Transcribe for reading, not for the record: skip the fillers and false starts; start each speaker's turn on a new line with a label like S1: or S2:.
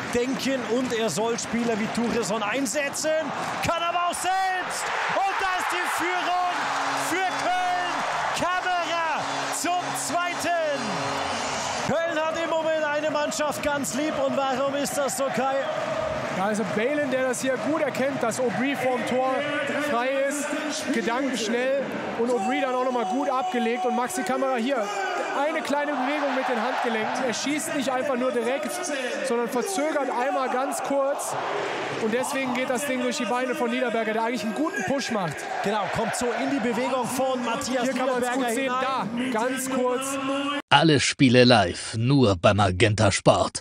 S1: denken und er soll Spieler wie Tuchison einsetzen, kann aber auch selbst. Und da ist die Führung für Köln. Kamera zum zweiten. Köln hat im Moment eine Mannschaft ganz lieb. Und warum ist das so, Kai?
S2: Ja, also Balen, der das hier gut erkennt, dass Aubry vorm Tor frei ist, gedankenschnell und Aubry dann auch nochmal gut abgelegt. Und Maxi Kamera hier eine kleine Bewegung mit den Handgelenken. Er schießt nicht einfach nur direkt, sondern verzögert einmal ganz kurz. Und deswegen geht das Ding durch die Beine von Niederberger, der eigentlich einen guten Push macht.
S1: Genau, kommt so in die Bewegung von Matthias
S2: Hier kann man es
S1: Niederberger
S2: gut sehen,
S1: hinein.
S2: da, ganz kurz.
S3: Alle Spiele live, nur bei Magenta Sport.